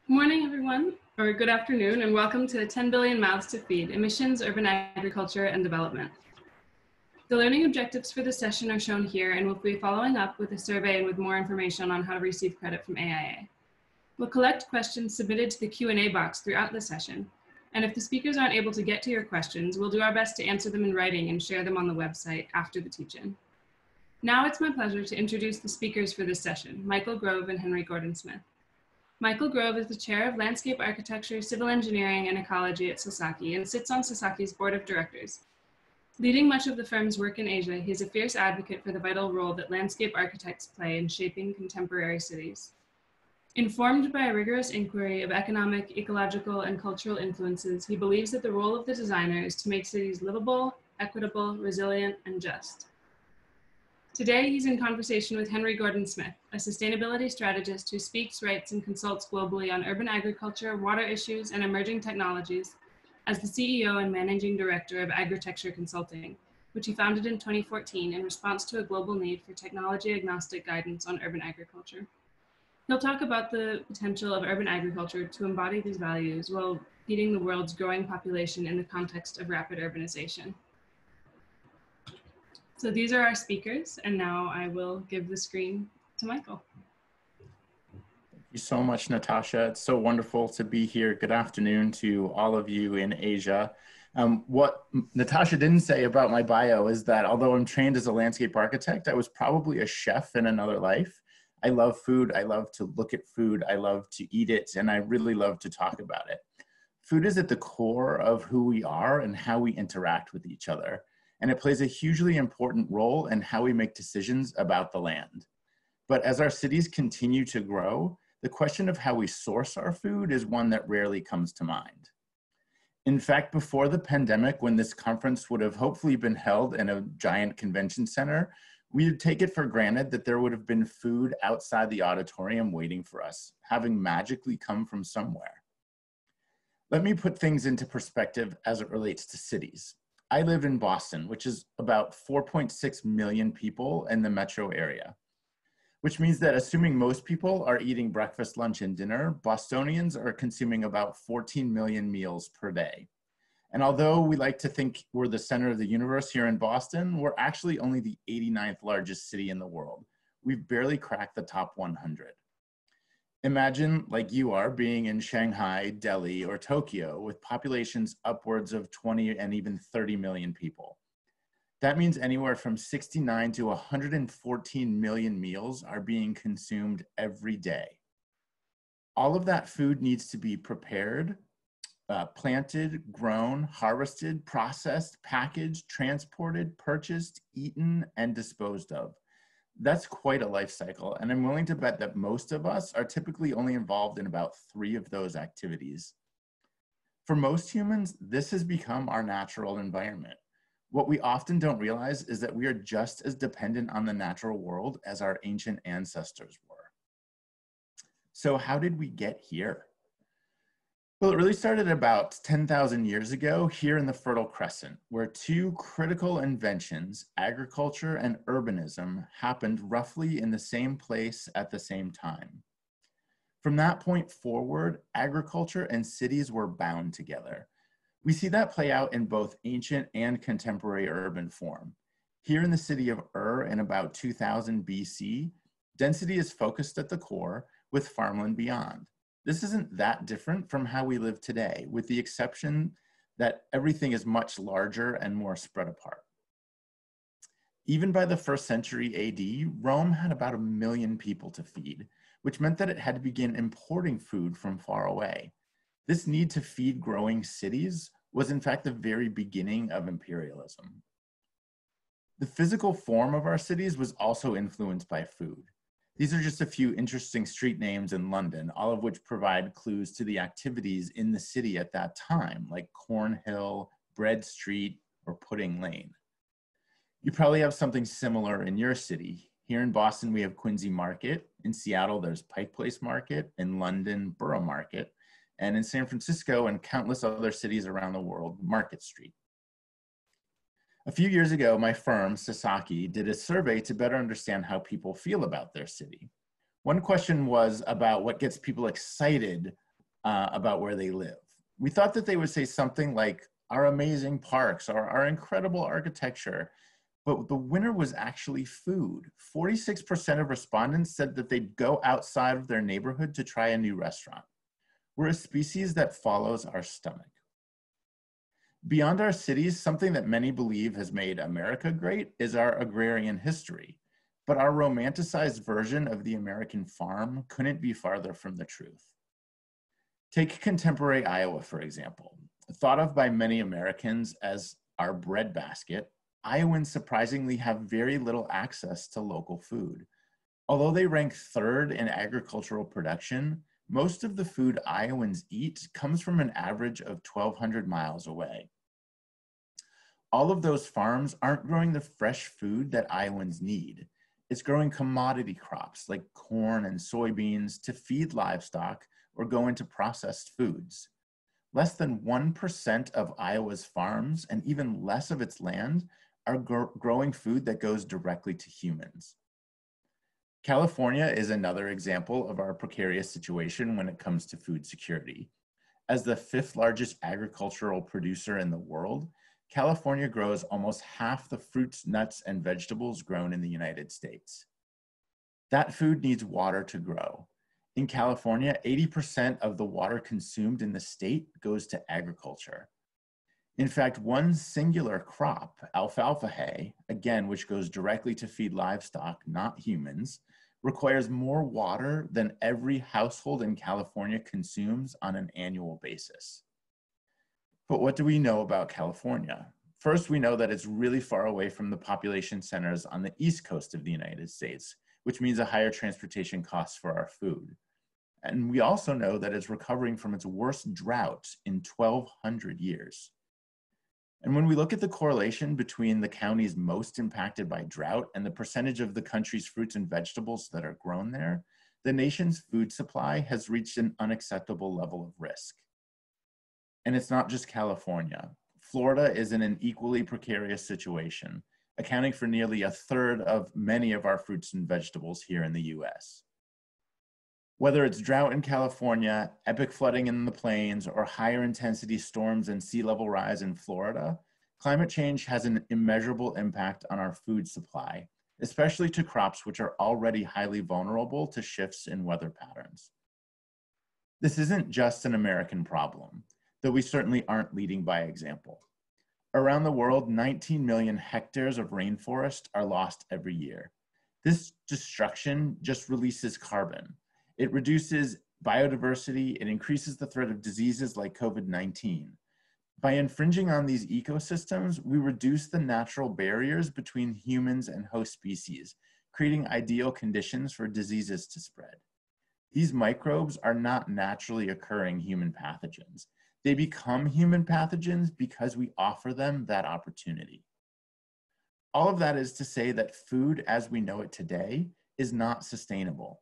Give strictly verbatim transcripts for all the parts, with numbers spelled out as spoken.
Good morning, everyone, or good afternoon, and welcome to ten billion Mouths to Feed, Emissions, Urban Agriculture, and Development. The learning objectives for this session are shown here, and we'll be following up with a survey and with more information on how to receive credit from A I A. We'll collect questions submitted to the Q and A box throughout the session, and if the speakers aren't able to get to your questions, we'll do our best to answer them in writing and share them on the website after the teach-in. Now it's my pleasure to introduce the speakers for this session, Michael Grove and Henry Gordon-Smith. Michael Grove is the Chair of Landscape Architecture, Civil Engineering, and Ecology at Sasaki and sits on Sasaki's Board of Directors. Leading much of the firm's work in Asia, he is a fierce advocate for the vital role that landscape architects play in shaping contemporary cities. Informed by a rigorous inquiry of economic, ecological, and cultural influences, he believes that the role of the designer is to make cities livable, equitable, resilient, and just. Today, he's in conversation with Henry Gordon-Smith, a sustainability strategist who speaks, writes, and consults globally on urban agriculture, water issues, and emerging technologies as the C E O and Managing Director of Agritecture Consulting, which he founded in twenty fourteen in response to a global need for technology-agnostic guidance on urban agriculture. He'll talk about the potential of urban agriculture to embody these values while feeding the world's growing population in the context of rapid urbanization. So these are our speakers, and now I will give the screen to Michael. Thank you so much, Natasha. It's so wonderful to be here. Good afternoon to all of you in Asia. Um, what Natasha didn't say about my bio is that although I'm trained as a landscape architect, I was probably a chef in another life. I love food, I love to look at food, I love to eat it, and I really love to talk about it. Food is at the core of who we are and how we interact with each other. And it plays a hugely important role in how we make decisions about the land. But as our cities continue to grow, the question of how we source our food is one that rarely comes to mind. In fact, before the pandemic, when this conference would have hopefully been held in a giant convention center, we would take it for granted that there would have been food outside the auditorium waiting for us, having magically come from somewhere. Let me put things into perspective as it relates to cities. I live in Boston, which is about four point six million people in the metro area, which means that assuming most people are eating breakfast, lunch, and dinner, Bostonians are consuming about fourteen million meals per day. And although we like to think we're the center of the universe here in Boston, we're actually only the eighty-ninth largest city in the world. We've barely cracked the top one hundred. Imagine, like you are, being in Shanghai, Delhi, or Tokyo with populations upwards of twenty and even thirty million people. That means anywhere from sixty-nine to one hundred fourteen million meals are being consumed every day. All of that food needs to be prepared, uh, planted, grown, harvested, processed, packaged, transported, purchased, eaten, and disposed of. That's quite a life cycle, and I'm willing to bet that most of us are typically only involved in about three of those activities. For most humans, this has become our natural environment. What we often don't realize is that we are just as dependent on the natural world as our ancient ancestors were. So how did we get here? Well, it really started about ten thousand years ago here in the Fertile Crescent, where two critical inventions, agriculture and urbanism, happened roughly in the same place at the same time. From that point forward, agriculture and cities were bound together. We see that play out in both ancient and contemporary urban form. Here in the city of Ur in about two thousand B C, density is focused at the core with farmland beyond. This isn't that different from how we live today, with the exception that everything is much larger and more spread apart. Even by the first century A D, Rome had about a million people to feed, which meant that it had to begin importing food from far away. This need to feed growing cities was in fact the very beginning of imperialism. The physical form of our cities was also influenced by food. These are just a few interesting street names in London, all of which provide clues to the activities in the city at that time, like Cornhill, Bread Street, or Pudding Lane. You probably have something similar in your city. Here in Boston, we have Quincy Market. In Seattle, there's Pike Place Market. In London, Borough Market. And in San Francisco and countless other cities around the world, Market Street. A few years ago, my firm, Sasaki, did a survey to better understand how people feel about their city. One question was about what gets people excited uh, about where they live. We thought that they would say something like our amazing parks or our incredible architecture, but the winner was actually food. forty-six percent of respondents said that they'd go outside of their neighborhood to try a new restaurant. We're a species that follows our stomach. Beyond our cities, something that many believe has made America great is our agrarian history. But our romanticized version of the American farm couldn't be farther from the truth. Take contemporary Iowa, for example. Thought of by many Americans as our breadbasket, Iowans surprisingly have very little access to local food. Although they rank third in agricultural production, most of the food Iowans eat comes from an average of twelve hundred miles away. All of those farms aren't growing the fresh food that Iowans need. It's growing commodity crops like corn and soybeans to feed livestock or go into processed foods. Less than one percent of Iowa's farms and even less of its land are gr- growing food that goes directly to humans. California is another example of our precarious situation when it comes to food security. As the fifth largest agricultural producer in the world, California grows almost half the fruits, nuts, and vegetables grown in the United States. That food needs water to grow. In California, eighty percent of the water consumed in the state goes to agriculture. In fact, one singular crop, alfalfa hay, again, which goes directly to feed livestock, not humans, requires more water than every household in California consumes on an annual basis. But what do we know about California? First, we know that it's really far away from the population centers on the East Coast of the United States, which means a higher transportation cost for our food. And we also know that it's recovering from its worst drought in twelve hundred years. And when we look at the correlation between the counties most impacted by drought and the percentage of the country's fruits and vegetables that are grown there, the nation's food supply has reached an unacceptable level of risk. And it's not just California. Florida is in an equally precarious situation, accounting for nearly a third of many of our fruits and vegetables here in the U S. Whether it's drought in California, epic flooding in the plains, or higher intensity storms and sea level rise in Florida, climate change has an immeasurable impact on our food supply, especially to crops which are already highly vulnerable to shifts in weather patterns. This isn't just an American problem, though we certainly aren't leading by example. Around the world, nineteen million hectares of rainforest are lost every year. This destruction just releases carbon. It reduces biodiversity, it increases the threat of diseases like COVID nineteen. By infringing on these ecosystems, we reduce the natural barriers between humans and host species, creating ideal conditions for diseases to spread. These microbes are not naturally occurring human pathogens. They become human pathogens because we offer them that opportunity. All of that is to say that food as we know it today is not sustainable.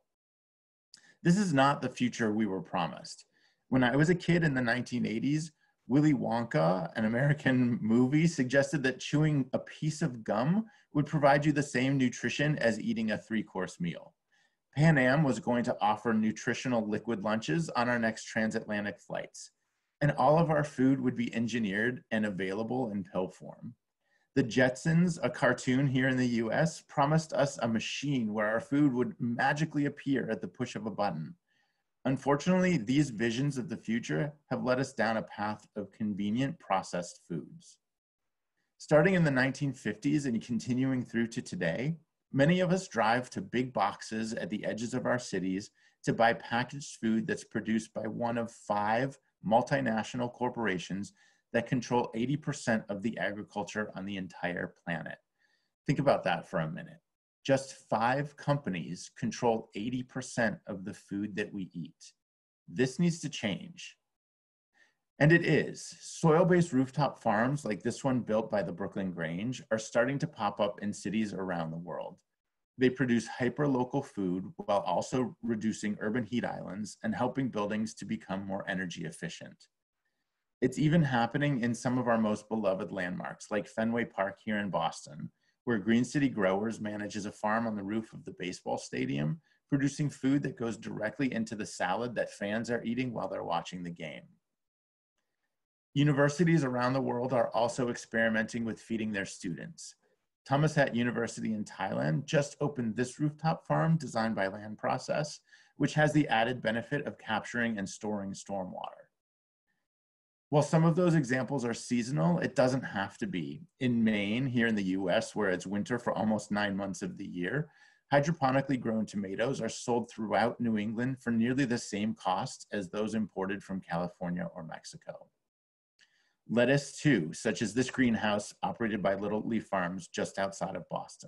This is not the future we were promised. When I was a kid in the nineteen eighties, Willy Wonka, an American movie, suggested that chewing a piece of gum would provide you the same nutrition as eating a three-course meal. Pan Am was going to offer nutritional liquid lunches on our next transatlantic flights, and all of our food would be engineered and available in pill form. The Jetsons, a cartoon here in the U S, promised us a machine where our food would magically appear at the push of a button. Unfortunately, these visions of the future have led us down a path of convenient processed foods. Starting in the nineteen fifties and continuing through to today, many of us drive to big boxes at the edges of our cities to buy packaged food that's produced by one of five multinational corporations that control eighty percent of the agriculture on the entire planet. Think about that for a minute. Just five companies control eighty percent of the food that we eat. This needs to change. And it is. Soil-based rooftop farms like this one built by the Brooklyn Grange are starting to pop up in cities around the world. They produce hyper-local food while also reducing urban heat islands and helping buildings to become more energy efficient. It's even happening in some of our most beloved landmarks, like Fenway Park here in Boston, where Green City Growers manages a farm on the roof of the baseball stadium producing food that goes directly into the salad that fans are eating while they're watching the game. Universities around the world are also experimenting with feeding their students. Thammasat University in Thailand just opened this rooftop farm designed by Land Process, which has the added benefit of capturing and storing stormwater. While some of those examples are seasonal, it doesn't have to be. In Maine, here in the U S, where it's winter for almost nine months of the year, hydroponically grown tomatoes are sold throughout New England for nearly the same cost as those imported from California or Mexico. Lettuce too, such as this greenhouse operated by Little Leaf Farms just outside of Boston.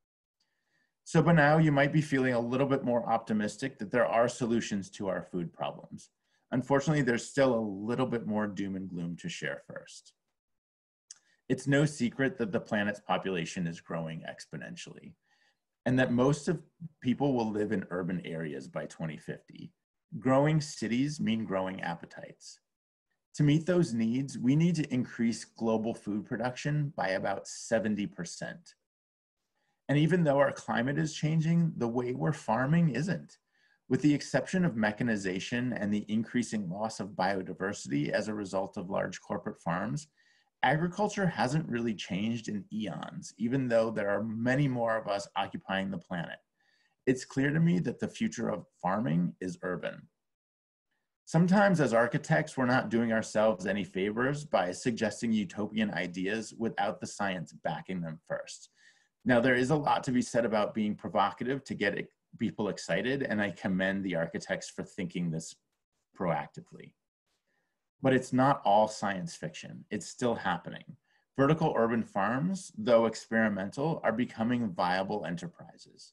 So by now you might be feeling a little bit more optimistic that there are solutions to our food problems. Unfortunately, there's still a little bit more doom and gloom to share first. It's no secret that the planet's population is growing exponentially, and that most of people will live in urban areas by twenty fifty. Growing cities mean growing appetites. To meet those needs, we need to increase global food production by about seventy percent. And even though our climate is changing, the way we're farming isn't. With the exception of mechanization and the increasing loss of biodiversity as a result of large corporate farms, agriculture hasn't really changed in eons, even though there are many more of us occupying the planet. It's clear to me that the future of farming is urban. Sometimes as architects, we're not doing ourselves any favors by suggesting utopian ideas without the science backing them first. Now, there is a lot to be said about being provocative to get people excited, and I commend the architects for thinking this proactively. But it's not all science fiction. It's still happening. Vertical urban farms, though experimental, are becoming viable enterprises.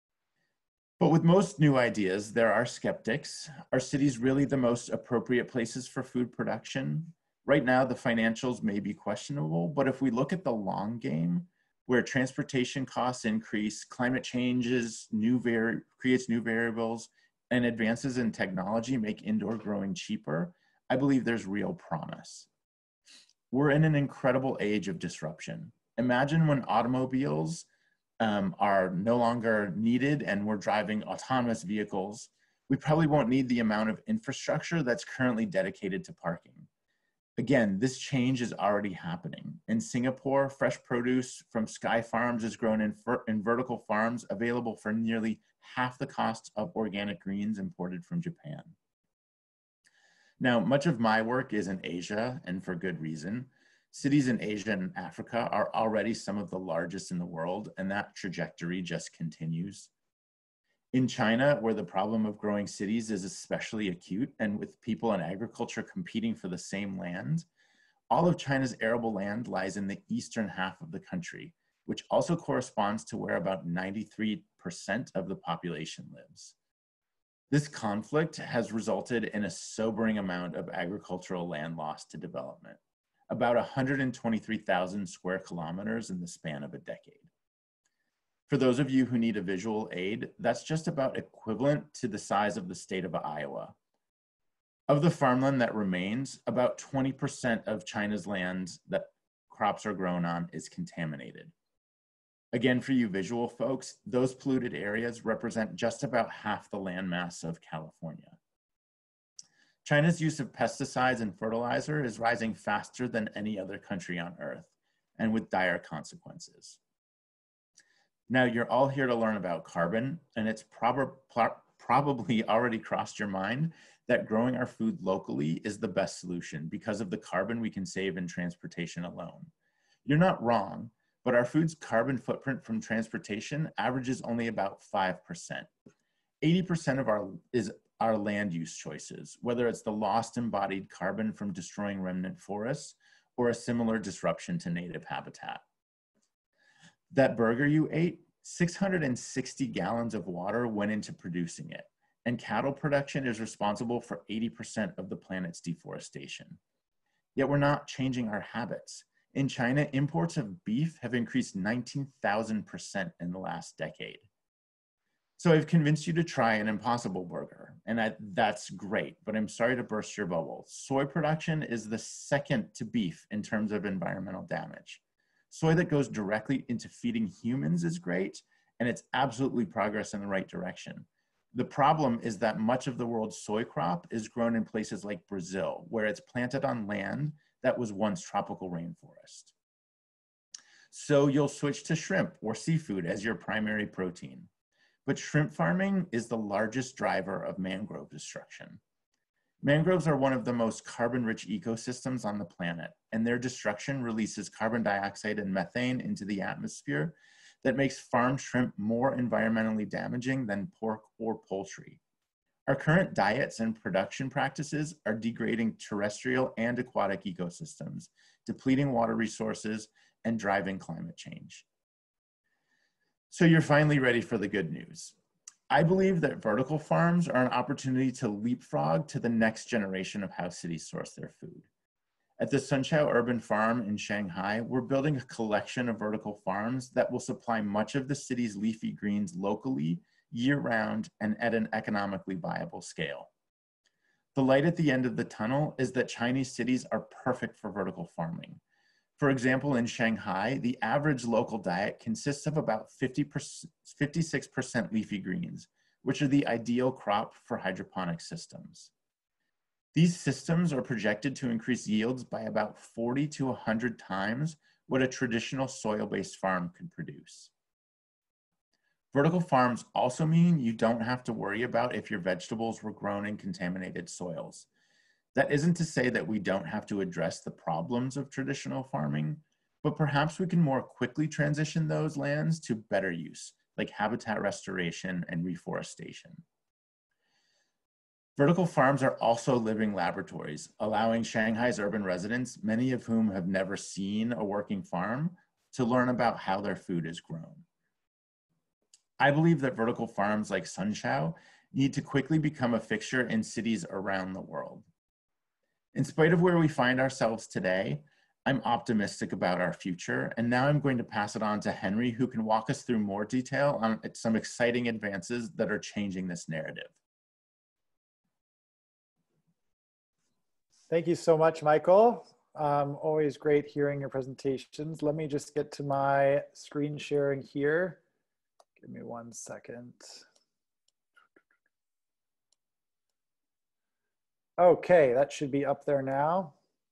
But with most new ideas, there are skeptics. Are cities really the most appropriate places for food production? Right now, the financials may be questionable, but if we look at the long game, where transportation costs increase, climate changes, new vari- creates new variables, and advances in technology make indoor growing cheaper, I believe there's real promise. We're in an incredible age of disruption. Imagine when automobiles um, are no longer needed and we're driving autonomous vehicles. We probably won't need the amount of infrastructure that's currently dedicated to parking. Again, this change is already happening. In Singapore, fresh produce from Sky Farms is grown in, in vertical farms available for nearly half the cost of organic greens imported from Japan. Now, much of my work is in Asia, and for good reason. Cities in Asia and Africa are already some of the largest in the world, and that trajectory just continues. In China, where the problem of growing cities is especially acute, and with people and agriculture competing for the same land, all of China's arable land lies in the eastern half of the country, which also corresponds to where about ninety-three percent of the population lives. This conflict has resulted in a sobering amount of agricultural land lost to development, about one hundred twenty-three thousand square kilometers in the span of a decade. For those of you who need a visual aid, that's just about equivalent to the size of the state of Iowa. Of the farmland that remains, about twenty percent of China's land that crops are grown on is contaminated. Again, for you visual folks, those polluted areas represent just about half the landmass of California. China's use of pesticides and fertilizer is rising faster than any other country on Earth, and with dire consequences. Now, you're all here to learn about carbon, and it's prob probably already crossed your mind that growing our food locally is the best solution because of the carbon we can save in transportation alone. You're not wrong, but our food's carbon footprint from transportation averages only about five percent. eighty percent of our is our land use choices, whether it's the lost embodied carbon from destroying remnant forests or a similar disruption to native habitat. That burger you ate, six hundred sixty gallons of water went into producing it, and cattle production is responsible for eighty percent of the planet's deforestation. Yet we're not changing our habits. In China, imports of beef have increased nineteen thousand percent in the last decade. So I've convinced you to try an Impossible Burger, and I, that's great, but I'm sorry to burst your bubble. Soy production is the second to beef in terms of environmental damage. Soy that goes directly into feeding humans is great, and it's absolutely progress in the right direction. The problem is that much of the world's soy crop is grown in places like Brazil, where it's planted on land that was once tropical rainforest. So you'll switch to shrimp or seafood as your primary protein. But shrimp farming is the largest driver of mangrove destruction. Mangroves are one of the most carbon-rich ecosystems on the planet, and their destruction releases carbon dioxide and methane into the atmosphere that makes farm shrimp more environmentally damaging than pork or poultry. Our current diets and production practices are degrading terrestrial and aquatic ecosystems, depleting water resources, and driving climate change. So you're finally ready for the good news. I believe that vertical farms are an opportunity to leapfrog to the next generation of how cities source their food. At the Sunqiao Urban Farm in Shanghai, we're building a collection of vertical farms that will supply much of the city's leafy greens locally, year-round, and at an economically viable scale. The light at the end of the tunnel is that Chinese cities are perfect for vertical farming. For example, in Shanghai, the average local diet consists of about fifty-six percent leafy greens, which are the ideal crop for hydroponic systems. These systems are projected to increase yields by about forty to one hundred times what a traditional soil-based farm could produce. Vertical farms also mean you don't have to worry about if your vegetables were grown in contaminated soils. That isn't to say that we don't have to address the problems of traditional farming, but perhaps we can more quickly transition those lands to better use, like habitat restoration and reforestation. Vertical farms are also living laboratories, allowing Shanghai's urban residents, many of whom have never seen a working farm, to learn about how their food is grown. I believe that vertical farms like Sunqiao need to quickly become a fixture in cities around the world. In spite of where we find ourselves today, I'm optimistic about our future, and now I'm going to pass it on to Henry, who can walk us through more detail on some exciting advances that are changing this narrative. Thank you so much, Michael. Um, always great hearing your presentations. Let me just get to my screen sharing here. Give me one second. Okay, that should be up there now.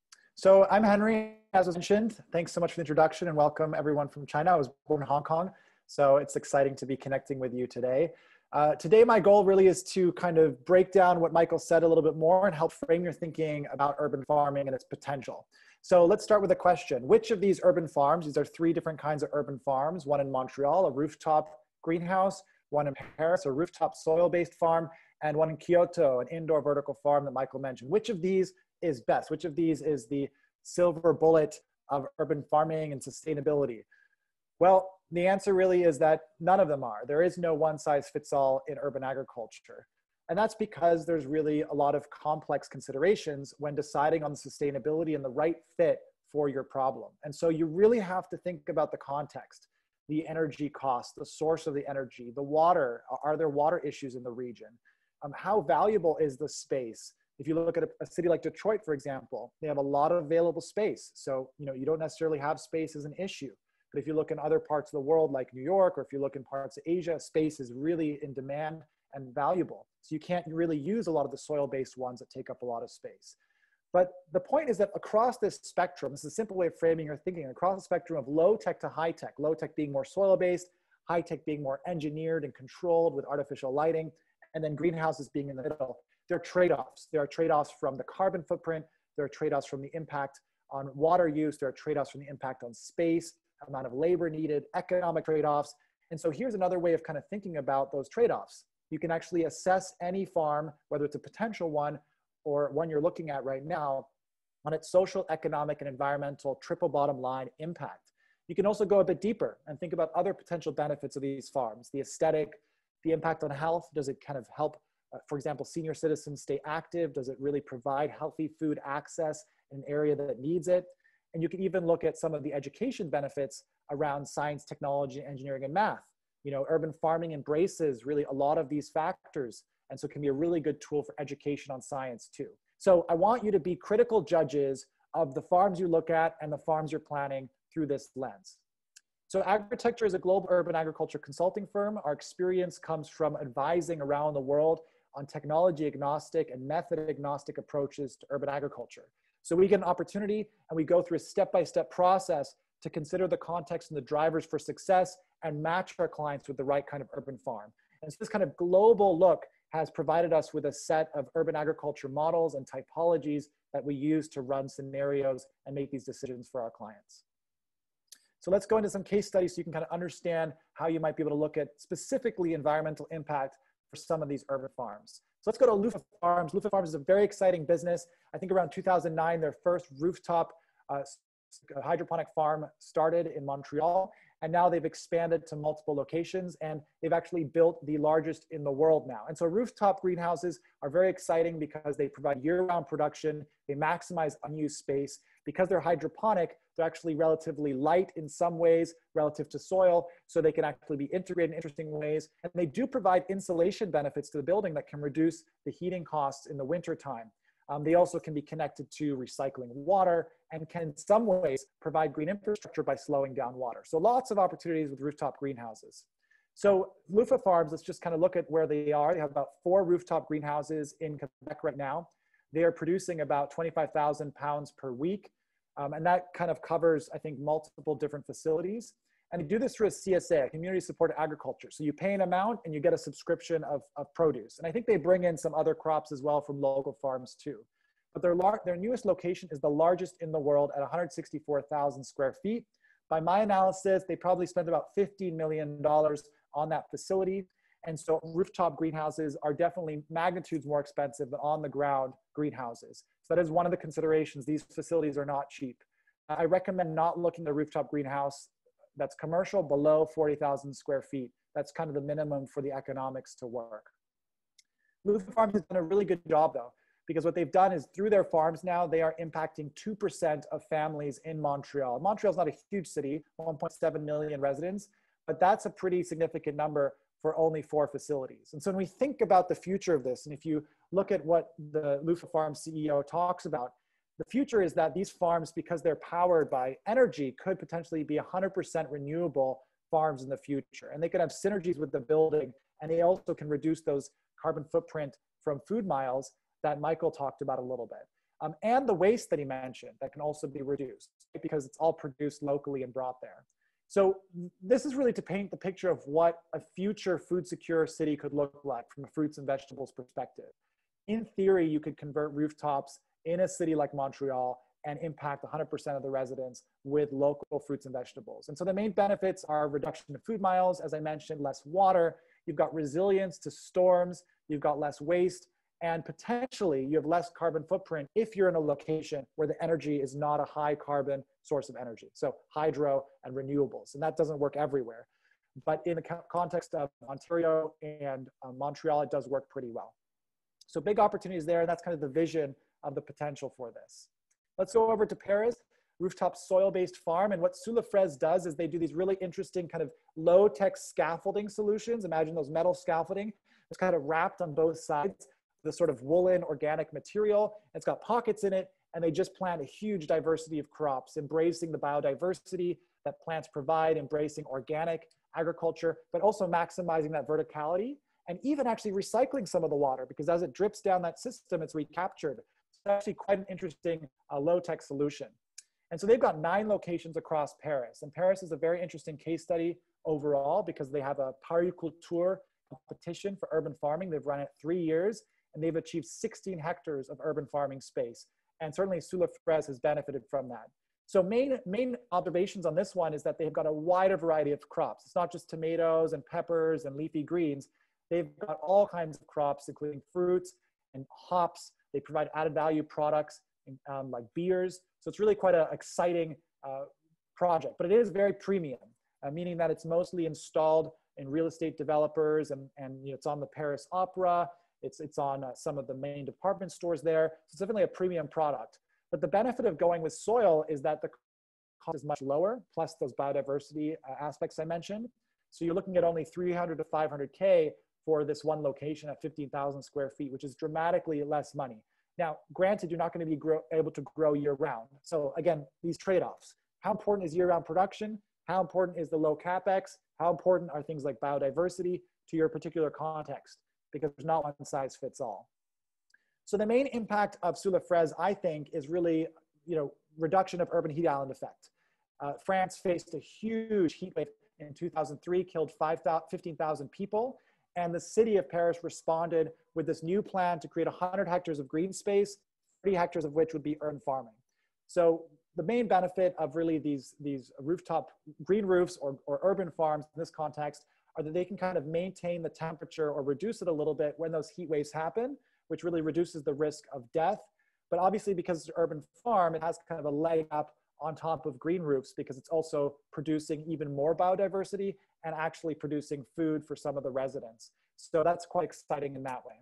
So I'm Henry, as was mentioned. Thanks so much for the introduction and welcome everyone from China. I was born in Hong Kong, so it's exciting to be connecting with you today. Uh, today, my goal really is to kind of break down what Michael said a little bit more and help frame your thinking about urban farming and its potential. So let's start with a question. Which of these urban farms, these are three different kinds of urban farms, one in Montreal, a rooftop greenhouse, one in Paris, a rooftop soil-based farm, and one in Kyoto, an indoor vertical farm that Michael mentioned. Which of these is best? Which of these is the silver bullet of urban farming and sustainability? Well, the answer really is that none of them are. There is no one size fits all in urban agriculture. And that's because there's really a lot of complex considerations when deciding on the sustainability and the right fit for your problem. And so you really have to think about the context, the energy cost, the source of the energy, the water. Are there water issues in the region? Um, how valuable is the space? If you look at a, a city like Detroit, for example, they have a lot of available space. So, you know, you don't necessarily have space as an issue. But if you look in other parts of the world, like New York, or if you look in parts of Asia, space is really in demand and valuable. So you can't really use a lot of the soil-based ones that take up a lot of space. But the point is that across this spectrum, this is a simple way of framing your thinking, across the spectrum of low tech to high tech, low tech being more soil-based, high tech being more engineered and controlled with artificial lighting, and then greenhouses being in the middle. There are trade-offs. There are trade-offs from the carbon footprint. There are trade-offs from the impact on water use. There are trade-offs from the impact on space, amount of labor needed, economic trade-offs. And so here's another way of kind of thinking about those trade-offs. You can actually assess any farm, whether it's a potential one or one you're looking at right now, on its social, economic, and environmental triple bottom line impact. You can also go a bit deeper and think about other potential benefits of these farms, the aesthetic, the impact on health. Does it kind of help, uh, for example, senior citizens stay active? Does it really provide healthy food access in an area that needs it? And you can even look at some of the education benefits around science, technology, engineering, and math. You know, urban farming embraces really a lot of these factors, and so it can be a really good tool for education on science too. So I want you to be critical judges of the farms you look at and the farms you're planning through this lens. So Agritecture is a global urban agriculture consulting firm. Our experience comes from advising around the world on technology agnostic and method agnostic approaches to urban agriculture. So we get an opportunity and we go through a step-by-step process to consider the context and the drivers for success and match our clients with the right kind of urban farm. And so this kind of global look has provided us with a set of urban agriculture models and typologies that we use to run scenarios and make these decisions for our clients. So let's go into some case studies so you can kind of understand how you might be able to look at specifically environmental impact for some of these urban farms. So let's go to Lufa Farms. Lufa Farms is a very exciting business. I think around two thousand nine, their first rooftop uh, hydroponic farm started in Montreal, and now they've expanded to multiple locations, and they've actually built the largest in the world now. And so rooftop greenhouses are very exciting because they provide year-round production, they maximize unused space. Because they're hydroponic, they're actually relatively light in some ways relative to soil, so they can actually be integrated in interesting ways. And they do provide insulation benefits to the building that can reduce the heating costs in the wintertime. Um, they also can be connected to recycling water and can in some ways provide green infrastructure by slowing down water. So lots of opportunities with rooftop greenhouses. So Lufa Farms, let's just kind of look at where they are. They have about four rooftop greenhouses in Quebec right now. They are producing about twenty-five thousand pounds per week. Um, and that kind of covers, I think, multiple different facilities. And they do this through a C S A, a community supported agriculture. So you pay an amount and you get a subscription of, of produce. And I think they bring in some other crops as well from local farms too. But their, lar their newest location is the largest in the world at one hundred sixty-four thousand square feet. By my analysis, they probably spent about fifteen million dollars on that facility. And so rooftop greenhouses are definitely magnitudes more expensive than on the ground greenhouses. So that is one of the considerations. These facilities are not cheap. I recommend not looking at a rooftop greenhouse that's commercial below forty thousand square feet. That's kind of the minimum for the economics to work. Lufa Farms has done a really good job though, because what they've done is through their farms now, they are impacting two percent of families in Montreal. Montreal's not a huge city, one point seven million residents, but that's a pretty significant number for only four facilities. And so when we think about the future of this, and if you look at what the Lufa Farms C E O talks about, the future is that these farms, because they're powered by energy, could potentially be one hundred percent renewable farms in the future. And they could have synergies with the building, and they also can reduce those carbon footprint from food miles that Michael talked about a little bit. Um, and the waste that he mentioned that can also be reduced, right? Because it's all produced locally and brought there. So this is really to paint the picture of what a future food secure city could look like from a fruits and vegetables perspective. In theory, you could convert rooftops in a city like Montreal and impact one hundred percent of the residents with local fruits and vegetables. And so the main benefits are reduction of food miles, as I mentioned, less water, you've got resilience to storms, you've got less waste, and potentially you have less carbon footprint if you're in a location where the energy is not a high carbon source of energy. So hydro and renewables, and that doesn't work everywhere. But in the context of Ontario and uh, Montreal, it does work pretty well. So big opportunities there, and that's kind of the vision of the potential for this. Let's go over to Paris, rooftop soil-based farm. And what Soulafraise does is they do these really interesting kind of low-tech scaffolding solutions. Imagine those metal scaffolding. It's kind of wrapped on both sides, the sort of woolen organic material. It's got pockets in it, and they just plant a huge diversity of crops, embracing the biodiversity that plants provide, embracing organic agriculture, but also maximizing that verticality, and even actually recycling some of the water, because as it drips down that system, it's recaptured. It's actually quite an interesting uh, low-tech solution. And so they've got nine locations across Paris. And Paris is a very interesting case study overall because they have a Pariculture competition for urban farming. They've run it three years, and they've achieved sixteen hectares of urban farming space. And certainly Soulafraise has benefited from that. So main, main observations on this one is that they've got a wider variety of crops. It's not just tomatoes and peppers and leafy greens. They've got all kinds of crops, including fruits and hops. They provide added value products um, like beers. So it's really quite an exciting uh, project, but it is very premium, uh, meaning that it's mostly installed in real estate developers, and, and you know, it's on the Paris Opera. It's, it's on uh, some of the main department stores there. So it's definitely a premium product. But the benefit of going with soil is that the cost is much lower, plus those biodiversity uh, aspects I mentioned. So you're looking at only three hundred to five hundred K for this one location at fifteen thousand square feet, which is dramatically less money. Now, granted, you're not going to be grow, able to grow year round. So again, these trade-offs. How important is year-round production? How important is the low capex? How important are things like biodiversity to your particular context? Because there's not one size fits all. So the main impact of sous la fraise, I think, is really, you know, reduction of urban heat island effect. Uh, France faced a huge heat wave in two thousand three, killed fifteen thousand people. And the city of Paris responded with this new plan to create one hundred hectares of green space, thirty hectares of which would be urban farming. So the main benefit of really these, these rooftop green roofs or, or urban farms in this context are that they can kind of maintain the temperature or reduce it a little bit when those heat waves happen, which really reduces the risk of death. But obviously, because it's an urban farm, it has kind of a leg up on top of green roofs because it's also producing even more biodiversity and actually producing food for some of the residents. So that's quite exciting in that way.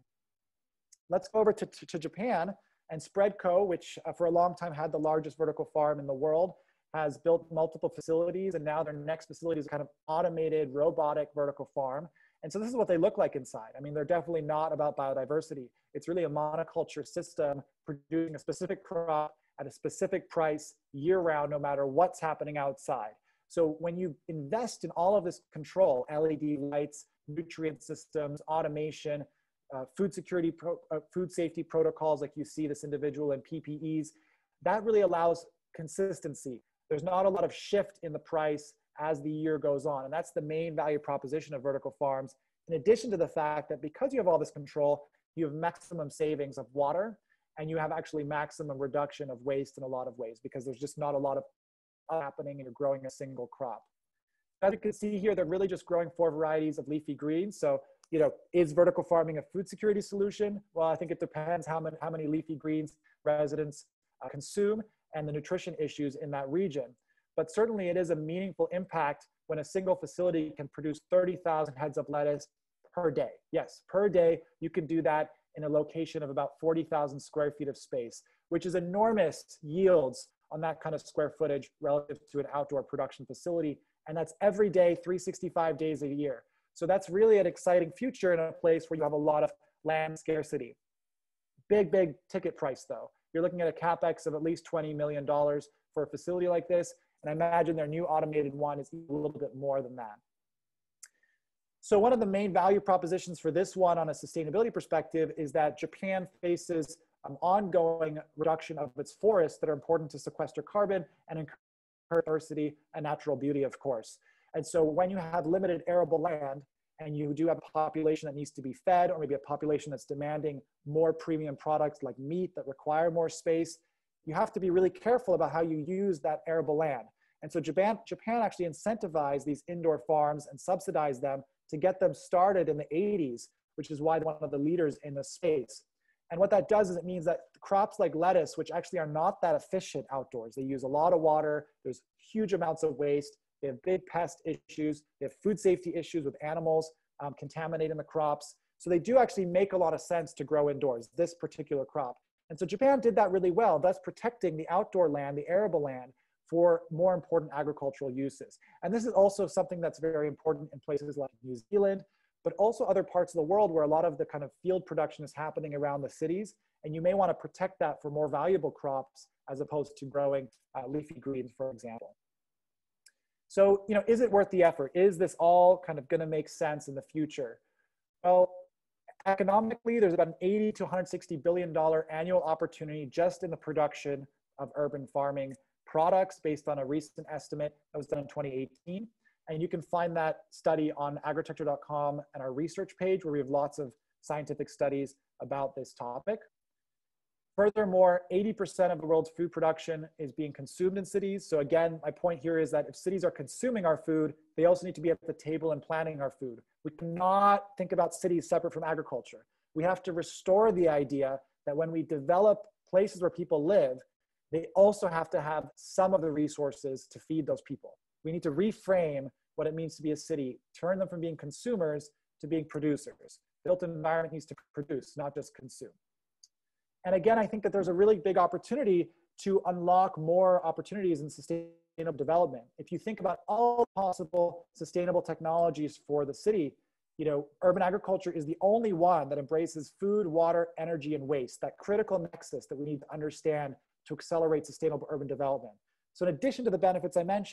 Let's go over to, to, to Japan, and Spreadco, which uh, for a long time had the largest vertical farm in the world, has built multiple facilities, and now their next facility is a kind of automated robotic vertical farm. And so this is what they look like inside. I mean, they're definitely not about biodiversity. It's really a monoculture system producing a specific crop at a specific price year round, no matter what's happening outside. So when you invest in all of this control, L E D lights, nutrient systems, automation, uh, food security, pro, uh, food safety protocols, like you see this individual in P P Es, that really allows consistency. There's not a lot of shift in the price as the year goes on. And that's the main value proposition of vertical farms. In addition to the fact that because you have all this control, you have maximum savings of water, and you have actually maximum reduction of waste in a lot of ways because there's just not a lot of happening and you're growing a single crop. As you can see here, they're really just growing four varieties of leafy greens. So, you know, is vertical farming a food security solution? Well, I think it depends how many, how many leafy greens residents uh, consume and the nutrition issues in that region. But certainly it is a meaningful impact when a single facility can produce thirty thousand heads of lettuce per day. Yes, per day, you can do that in a location of about forty thousand square feet of space, which is enormous yields on that kind of square footage relative to an outdoor production facility. And that's every day, three hundred sixty-five days a year. So that's really an exciting future in a place where you have a lot of land scarcity. Big, big ticket price though. You're looking at a capex of at least twenty million dollars for a facility like this. And I imagine their new automated one is a little bit more than that. So one of the main value propositions for this one on a sustainability perspective is that Japan faces an ongoing reduction of its forests that are important to sequester carbon and encourage diversity and natural beauty, of course. And so when you have limited arable land and you do have a population that needs to be fed, or maybe a population that's demanding more premium products like meat that require more space, you have to be really careful about how you use that arable land. And so Japan, Japan actually incentivized these indoor farms and subsidized them to get them started in the eighties, which is why they're one of the leaders in the space. And what that does is it means that crops like lettuce, which actually are not that efficient outdoors, they use a lot of water, there's huge amounts of waste, they have big pest issues, they have food safety issues with animals um, contaminating the crops. So they do actually make a lot of sense to grow indoors, this particular crop. And so Japan did that really well, thus protecting the outdoor land, the arable land, for more important agricultural uses. And this is also something that's very important in places like New Zealand, but also other parts of the world where a lot of the kind of field production is happening around the cities. And you may want to protect that for more valuable crops as opposed to growing uh, leafy greens, for example. So, you know, is it worth the effort? Is this all kind of going to make sense in the future? Well, economically, there's about an eighty to one hundred sixty billion dollar annual opportunity just in the production of urban farming products based on a recent estimate that was done in twenty eighteen. And you can find that study on agritecture dot com and our research page where we have lots of scientific studies about this topic. Furthermore, eighty percent of the world's food production is being consumed in cities. So again, my point here is that if cities are consuming our food, they also need to be at the table and planning our food. We cannot think about cities separate from agriculture. We have to restore the idea that when we develop places where people live, they also have to have some of the resources to feed those people. We need to reframe what it means to be a city, turn them from being consumers to being producers. The built environment needs to produce, not just consume. And again, I think that there's a really big opportunity to unlock more opportunities in sustainable development. If you think about all possible sustainable technologies for the city, you know, urban agriculture is the only one that embraces food, water, energy, and waste, that critical nexus that we need to understand to accelerate sustainable urban development. So in addition to the benefits I mentioned,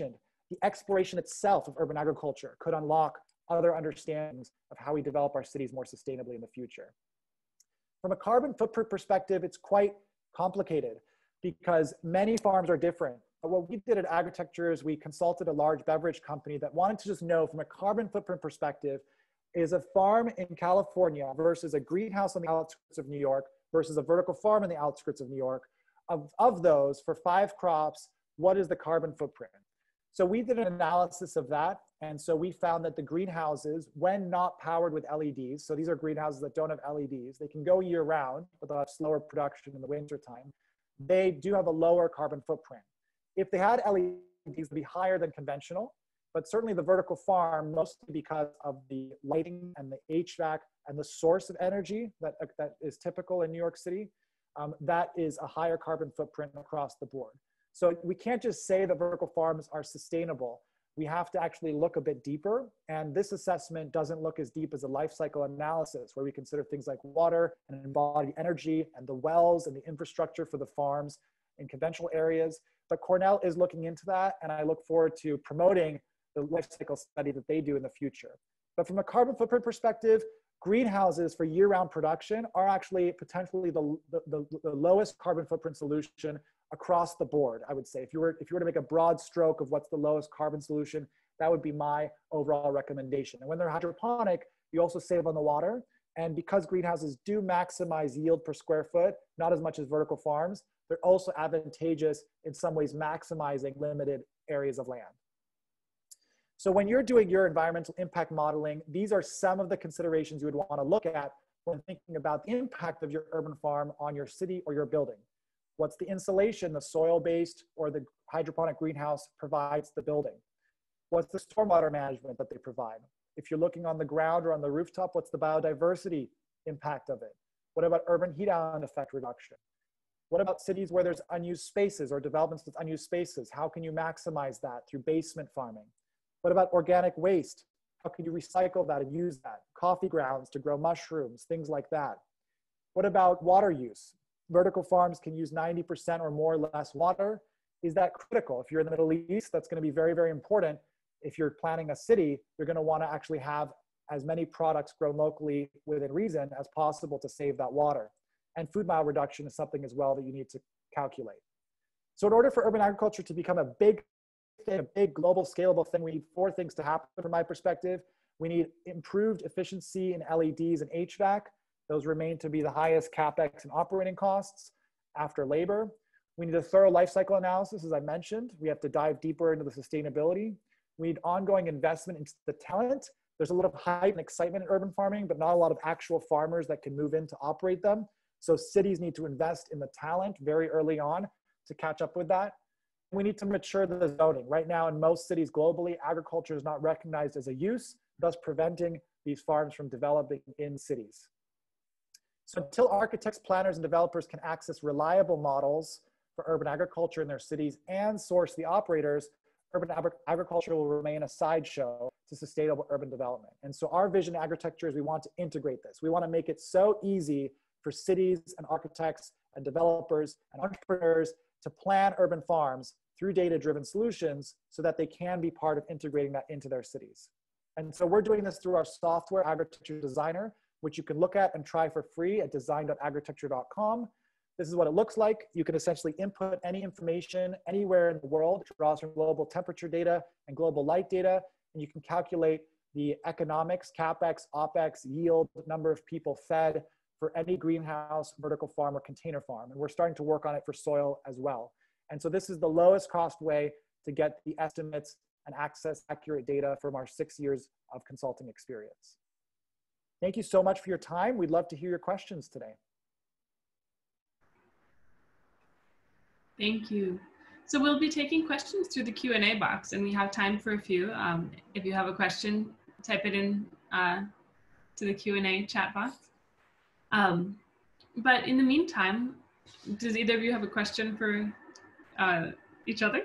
The exploration itself of urban agriculture could unlock other understandings of how we develop our cities more sustainably in the future. From a carbon footprint perspective, it's quite complicated because many farms are different. But what we did at Agritecture is we consulted a large beverage company that wanted to just know from a carbon footprint perspective, is a farm in California versus a greenhouse on the outskirts of New York versus a vertical farm in the outskirts of New York, of, of those for five crops, what is the carbon footprint? So we did an analysis of that. And so we found that the greenhouses, when not powered with L E Ds, so these are greenhouses that don't have L E Ds, they can go year round, but they'll have slower production in the winter time. They do have a lower carbon footprint. If they had L E Ds, they'd be higher than conventional, but certainly the vertical farm, mostly because of the lighting and the H V A C and the source of energy that, that is typical in New York City, um, that is a higher carbon footprint across the board. So we can't just say that vertical farms are sustainable. We have to actually look a bit deeper. And this assessment doesn't look as deep as a life cycle analysis where we consider things like water and embodied energy and the wells and the infrastructure for the farms in conventional areas. But Cornell is looking into that. And I look forward to promoting the life cycle study that they do in the future. But from a carbon footprint perspective, greenhouses for year-round production are actually potentially the, the, the, the lowest carbon footprint solution across the board, I would say. If you were, if you were to make a broad stroke of what's the lowest carbon solution, that would be my overall recommendation. And when they're hydroponic, you also save on the water. And because greenhouses do maximize yield per square foot, not as much as vertical farms, they're also advantageous in some ways, maximizing limited areas of land. So when you're doing your environmental impact modeling, these are some of the considerations you would want to look at when thinking about the impact of your urban farm on your city or your building. What's the insulation the soil-based or the hydroponic greenhouse provides the building? What's the stormwater management that they provide? If you're looking on the ground or on the rooftop, what's the biodiversity impact of it? What about urban heat island effect reduction? What about cities where there's unused spaces or developments with unused spaces? How can you maximize that through basement farming? What about organic waste? How can you recycle that and use that? Coffee grounds to grow mushrooms, things like that. What about water use? Vertical farms can use ninety percent or more less water. Is that critical? If you're in the Middle East, that's going to be very, very important. If you're planning a city, you're going to want to actually have as many products grown locally within reason as possible to save that water. And food mile reduction is something as well that you need to calculate. So in order for urban agriculture to become a big thing, a big global scalable thing, we need four things to happen from my perspective. We need improved efficiency in L E Ds and H V A C. Those remain to be the highest CapEx and operating costs after labor. We need a thorough life cycle analysis, as I mentioned. We have to dive deeper into the sustainability. We need ongoing investment into the talent. There's a lot of hype and excitement in urban farming, but not a lot of actual farmers that can move in to operate them. So cities need to invest in the talent very early on to catch up with that. We need to mature the zoning. Right now in most cities globally, agriculture is not recognized as a use, thus preventing these farms from developing in cities. So until architects, planners, and developers can access reliable models for urban agriculture in their cities and source the operators, urban agriculture will remain a sideshow to sustainable urban development. And so our vision in Agritecture is we want to integrate this. We want to make it so easy for cities and architects and developers and entrepreneurs to plan urban farms through data-driven solutions so that they can be part of integrating that into their cities. And so we're doing this through our software, Agritecture Designer, which you can look at and try for free at design dot agritecture dot com. This is what it looks like. You can essentially input any information anywhere in the world. It draws from global temperature data and global light data, and you can calculate the economics, CapEx, OpEx, yield, number of people fed for any greenhouse, vertical farm, or container farm. And we're starting to work on it for soil as well. And so this is the lowest cost way to get the estimates and access accurate data from our six years of consulting experience. Thank you so much for your time. We'd love to hear your questions today. Thank you. So we'll be taking questions through the Q and A box, and we have time for a few. Um, if you have a question, type it in uh, to the Q and A chat box. Um, but in the meantime, does either of you have a question for uh, each other?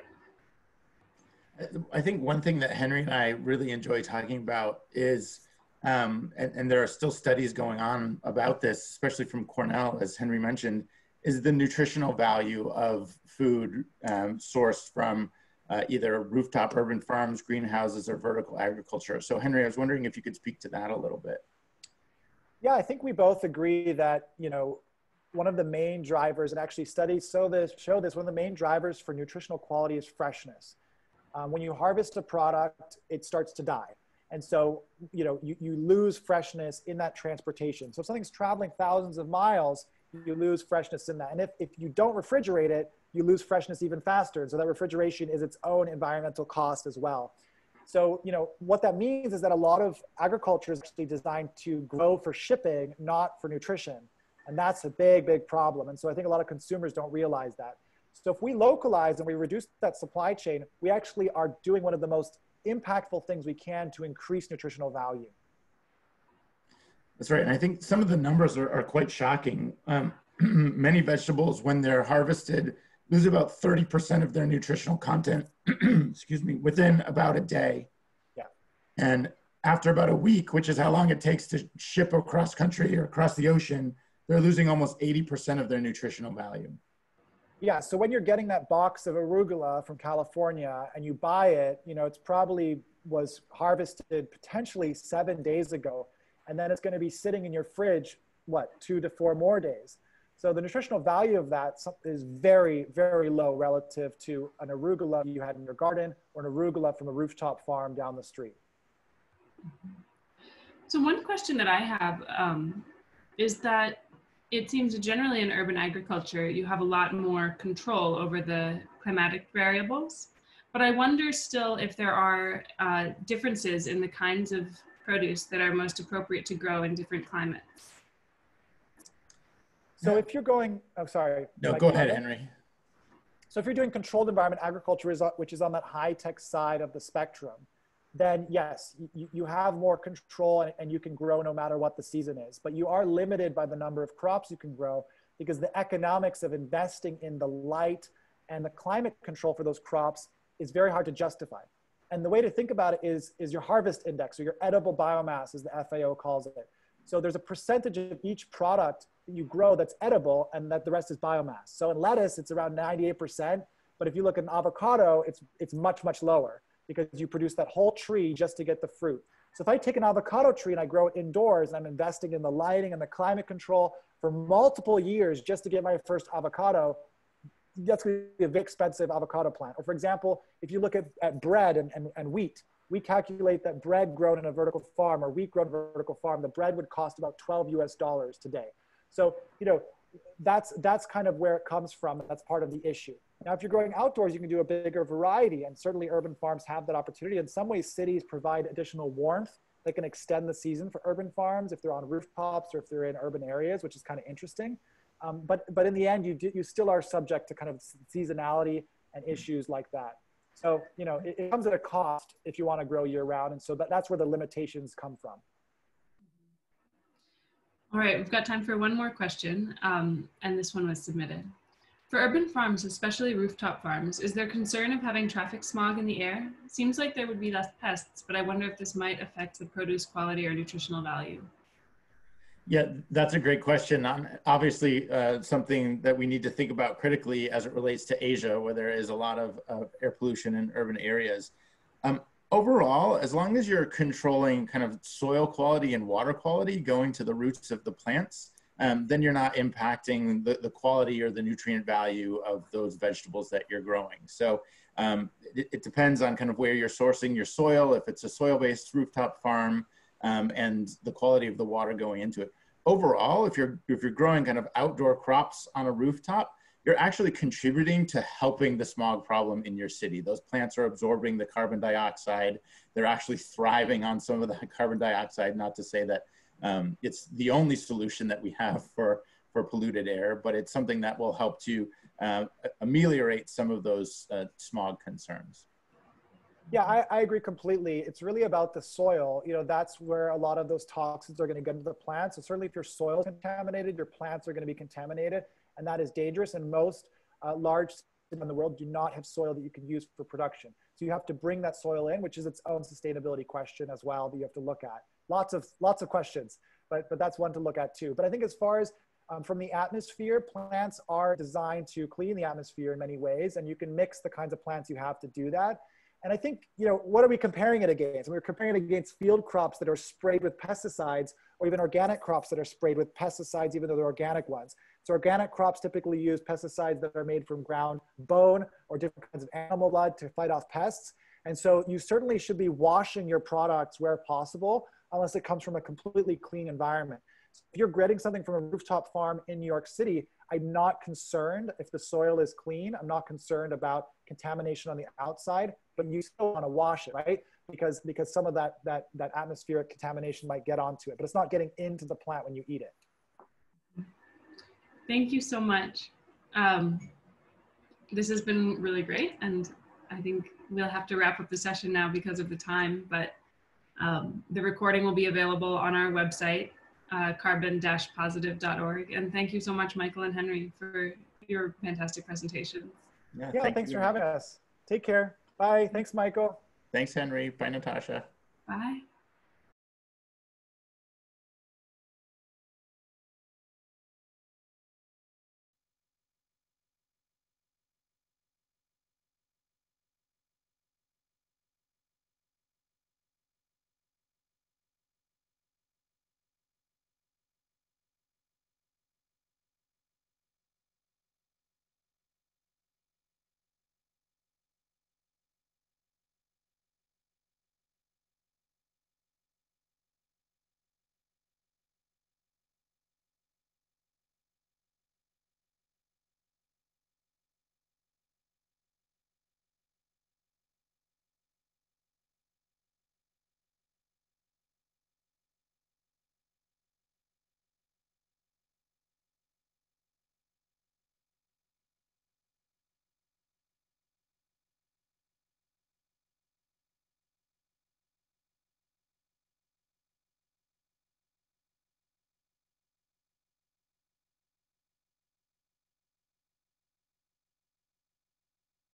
I think one thing that Henry and I really enjoy talking about is, um, and, and there are still studies going on about this, especially from Cornell, as Henry mentioned, is the nutritional value of food um, sourced from uh, either rooftop urban farms, greenhouses, or vertical agriculture. So Henry, I was wondering if you could speak to that a little bit. Yeah, I think we both agree that, you know, one of the main drivers, and actually studies show this, show this, one of the main drivers for nutritional quality is freshness. Um, when you harvest a product, it starts to die. And so, you know, you, you lose freshness in that transportation. So if something's traveling thousands of miles, you lose freshness in that. And if, if you don't refrigerate it, you lose freshness even faster. And so that refrigeration is its own environmental cost as well. So, you know, what that means is that a lot of agriculture is actually designed to grow for shipping, not for nutrition. And that's a big, big problem. And so I think a lot of consumers don't realize that. So if we localize and we reduce that supply chain, we actually are doing one of the most impactful things we can to increase nutritional value. That's right. And I think some of the numbers are, are quite shocking. Um, many vegetables, when they're harvested, lose about thirty percent of their nutritional content, excuse me, within about a day. Yeah. And after about a week, which is how long it takes to ship across country or across the ocean, they're losing almost eighty percent of their nutritional value. Yeah, so when you're getting that box of arugula from California and you buy it, you know, it's probably was harvested potentially seven days ago, and then it's going to be sitting in your fridge, what, two to four more days. So the nutritional value of that is very, very low relative to an arugula you had in your garden or an arugula from a rooftop farm down the street. So one question that I have um, is that it seems that generally in urban agriculture, you have a lot more control over the climatic variables. But I wonder still if there are uh, differences in the kinds of produce that are most appropriate to grow in different climates. So if you're going, oh, sorry. No, go ahead, Henry. So if you're doing controlled environment agriculture, which is on that high-tech side of the spectrum, then yes, you, you have more control and, and you can grow no matter what the season is. But you are limited by the number of crops you can grow because the economics of investing in the light and the climate control for those crops is very hard to justify. And the way to think about it is, is your harvest index or your edible biomass, as the F A O calls it. So there's a percentage of each product that you grow that's edible and that the rest is biomass. So in lettuce, it's around ninety-eight percent. But if you look at an avocado, it's, it's much, much lower because you produce that whole tree just to get the fruit. So if I take an avocado tree and I grow it indoors and I'm investing in the lighting and the climate control for multiple years just to get my first avocado, that's going to be a very expensive avocado plant. Or for example, if you look at, at bread and, and, and wheat, we calculate that bread grown in a vertical farm or wheat grown in a vertical farm, the bread would cost about twelve U S dollars today. So, you know, that's, that's kind of where it comes from. That's part of the issue. Now, if you're growing outdoors, you can do a bigger variety, and certainly urban farms have that opportunity. In some ways, cities provide additional warmth that can extend the season for urban farms if they're on rooftops or if they're in urban areas, which is kind of interesting. Um, but, but in the end, you, do, you still are subject to kind of seasonality and issues like that. So, you know, it, it comes at a cost if you want to grow year round. And so that, that's where the limitations come from. All right, we've got time for one more question. Um, and this one was submitted. For urban farms, especially rooftop farms, is there concern of having traffic smog in the air? Seems like there would be less pests, but I wonder if this might affect the produce quality or nutritional value. Yeah, that's a great question. Um, obviously, uh, something that we need to think about critically as it relates to Asia, where there is a lot of uh, air pollution in urban areas. Um, overall, as long as you're controlling kind of soil quality and water quality going to the roots of the plants, um, then you're not impacting the, the quality or the nutrient value of those vegetables that you're growing. So um, it, it depends on kind of where you're sourcing your soil, if it's a soil-based rooftop farm, Um, and the quality of the water going into it. Overall, if you're, if you're growing kind of outdoor crops on a rooftop, you're actually contributing to helping the smog problem in your city. Those plants are absorbing the carbon dioxide. They're actually thriving on some of the carbon dioxide, not to say that um, it's the only solution that we have for, for polluted air, but it's something that will help to uh, ameliorate some of those uh, smog concerns. Yeah, I, I agree completely. It's really about the soil. You know, that's where a lot of those toxins are going to get into the plants. So certainly if your soil is contaminated, your plants are going to be contaminated, and that is dangerous. And most uh, large cities in the world do not have soil that you can use for production. So you have to bring that soil in, which is its own sustainability question as well that you have to look at. Lots of, lots of questions, but, but that's one to look at too. But I think as far as Um, from the atmosphere, plants are designed to clean the atmosphere in many ways, and you can mix the kinds of plants you have to do that. And I think, you know, what are we comparing it against? We're comparing it against field crops that are sprayed with pesticides, or even organic crops that are sprayed with pesticides, even though they're organic ones. So organic crops typically use pesticides that are made from ground bone or different kinds of animal blood to fight off pests. And so you certainly should be washing your products where possible, unless it comes from a completely clean environment. If you're getting something from a rooftop farm in New York City, I'm not concerned if the soil is clean. I'm not concerned about contamination on the outside, but you still want to wash it, right? Because, because some of that, that, that atmospheric contamination might get onto it, but it's not getting into the plant when you eat it. Thank you so much. Um, this has been really great, and I think we'll have to wrap up the session now because of the time, but um, the recording will be available on our website, uh, carbon dash positive dot org. And thank you so much, Michael and Henry, for your fantastic presentations. Yeah, yeah thanks you. for having us. Take care. Bye. Thanks, Michael. Thanks, Henry. Bye, Natasha. Bye.